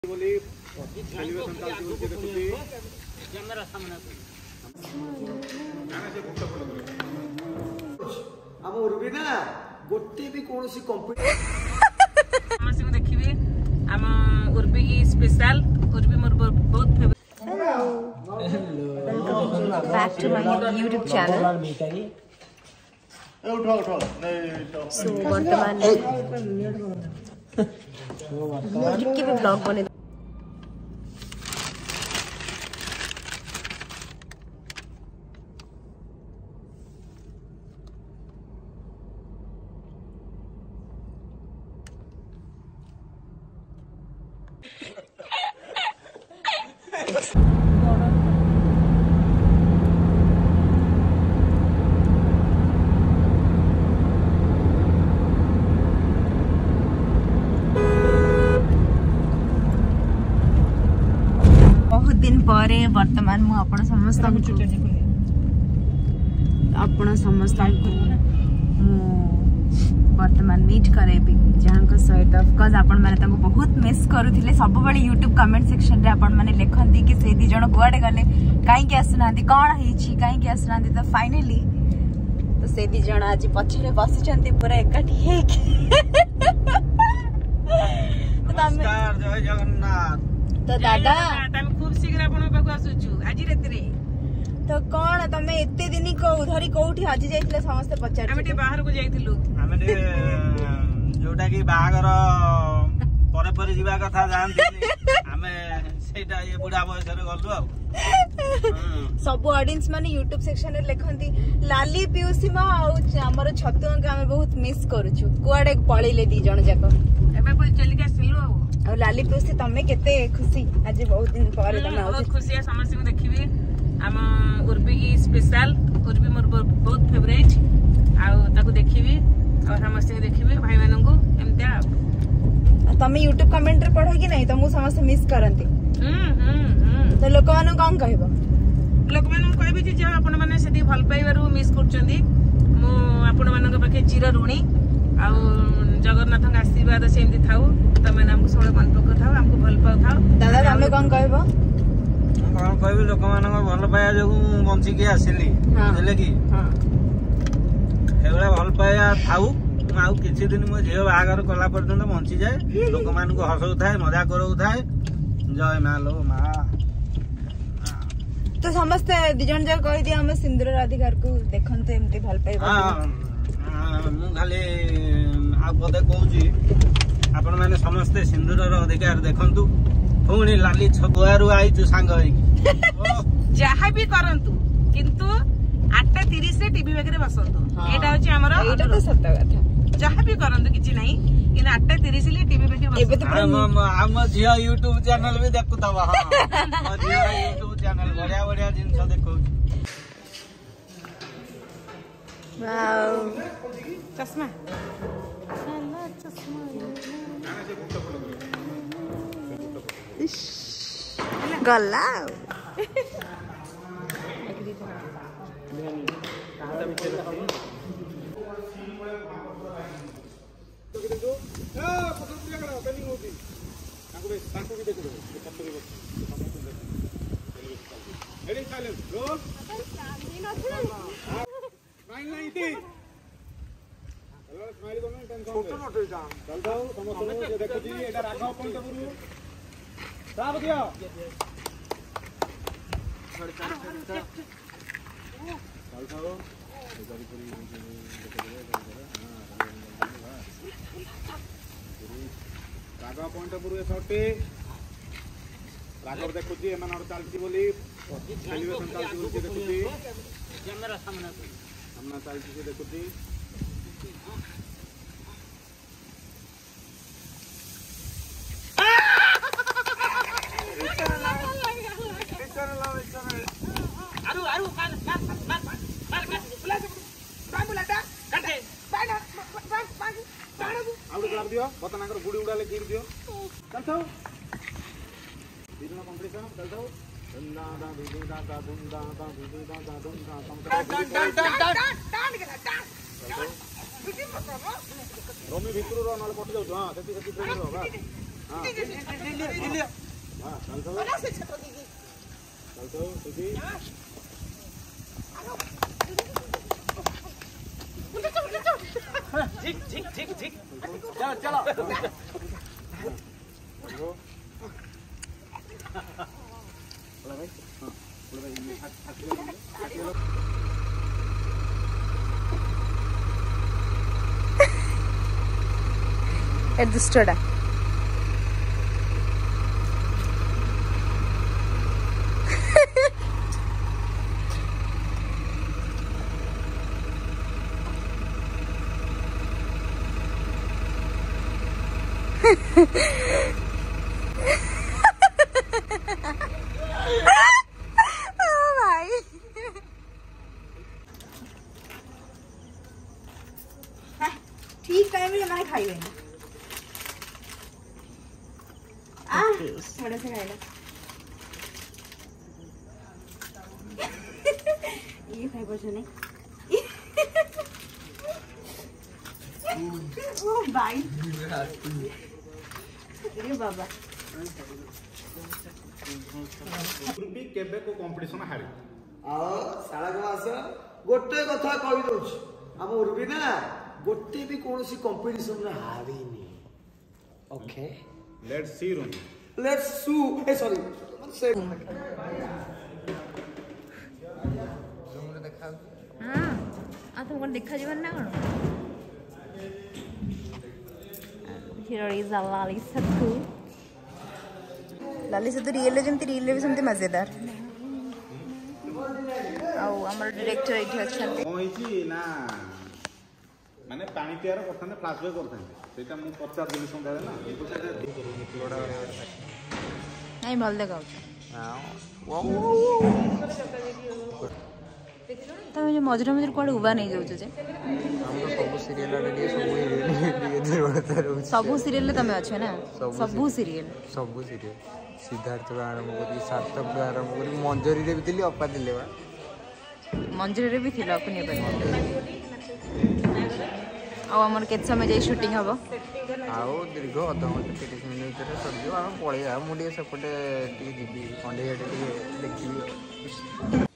बोली सेलिब्रेशन चालती बोलते देखुची कैमरा सामने गाना से गुप्त बोल हम उर्बी ना गोटे भी कोनोसी कंपनी समस्त को देखिबे हम उर्बी की स्पेशल उर्बी मोर बहुत favourite. Welcome back to my YouTube channel. So वर्तमान की भी ब्लॉग बने वर्तमान मु आपण समस्त वर्तमान मीट करेबी जहाँ सहित ऑफकोर्स आपण माने ताको बहुत मिस करूथिले सब बळे YouTube कमेंट सेक्शन रे आपण माने लेखंती कि से दी जण गुआडे गले काई के आसनांती कोन हेछि काई के आसनांती तो फाइनली तो से दी जण आज पछरे बसिचंती पूरा एकठी हे नमस्कार जय जगन्नाथ। तो दादा खूब शीघ्र आपण पाखु आसुछु आज रात रे तो कोन तमे एते दिन को उधरी कोठी आज जाइतले समस्त पचार हम ते बाहर को जाइथिलु हम ते जोटा की बाहागर परे परे जीवा कथा जानती हमें सेटा ये बुढ़ा बयस रे गलु आ सब ऑडियंस माने YouTube सेक्शन रे लेखंती लाली पिउसी मा आ हमर छतुआ के हम बहुत मिस करूछु कुआडे पळीले दी जण जाको एबे कोइ चली के सिलु और लाली पिउसी तमे केते खुशी आज बहुत दिन पर तमे बहुत खुशी है समस्त को देखिबे हम उर्बी की स्पेशल उर्बी मोर बहुत फेवरेट आ ताको देखिबे और समस्त को देखिबे भाई मानन को एमता तमे YouTube कमेंट रे पढो कि नहीं तमु समस्त मिस करंती तो लोक मानु कोन कहबो लोक मानु कहबे जे आपण माने सेदी भल पाइबारु मिस करचंदी मु आपण मानन पाखे चिर ऋणी आ जगन्नाथ आशीर्वाद सेमती थाउ तमे हमको सब मन पक थाउ हमको भल पाउ थाउ दादा तमे कोन कहबो कोन कहबी लोक मानन भल पाया जगु बंची के आसिली बुझले कि हां एबला भल पाया थाउ आउ किछि दिन मो झियो बागर कला पर्यंत बंची जाए लोक मान को हसउ थाए मजा करउ थाए जय मा लो मा तो समस्त दिजन जा कहि दिया हम सिंदूररा अधिकार को देखंते एमती भल पाइबा मु खाली आ पदे कहूची आपण माने समस्त सिंदूरर अधिकार देखंतु पुणी लाली छगुआरु आइचु सांग होइकी जहा भी करंतु किंतु 8:30 रे टीवी बेगरे बसंतु एटा होची हमर एटा तो सत्य कथा जहा भी करंतु किछि नाही कि 8:30 ले टीवी बेगे बसंतु हम जिया YouTube चैनल भी देखु तबा हां जिया YouTube चैनल बढ़िया बढ़िया जिंस देखौ वाओ चश्मा गला राघव पॉइंट पूरे छोटे राघव देखुची एमान चलती बोली सेलिब्रेशन चलती बोलते देखुची कैमरा सामने चलती से देखुची बतनाकर गुड़ी उड़ाले गिर दियो चल थाओ कंपटीशन चल थाओ रमी भितर ना पटि जाऊ हाँ से चलो दुष्टटा ठीक टाइम में मैंने खाई नहीं थोड़ा सा खाएगा ये खाई कुछ नहीं ओ भाई अरे बाबा उर्बी केबे को कंपटीशन हारी आ सारा को आस गोटे कथा कहि दउछ हम उर्बी ना गोटे भी कोनोसी कंपटीशन में हारिनी okay let's see room let's सू ए सॉरी से हां आ तुम कोन देखा जीवन ना कोन here is a lali sattu real जमती रियल भी समती मजेदार आउ हमर डायरेक्टर एठी अछंती होईची ना माने पानी पियार करथाने फ्लैशबैक करथाने सेटा मु 50 दिन संगा ना नहीं भल देखाउ तमे जो मजरा मजर कोड उबा नहीं जाउछ जे हम सब सीरियल आले सब सीरियल तमे अच्छे ना सब सीरियल सिद्धार्थ आरंभ करी सार्थक आरंभ करी मंजरी रे भी थिली अपा दिले बा मंजरी रे भी थिला अपने पर आ हमर केत समय जे शूटिंग हबो आओ दीर्घ आधा घंटा 30 मिनिट रे सर हम पळे आ मुडी सेपटे टी जीबी कंडे देखिबी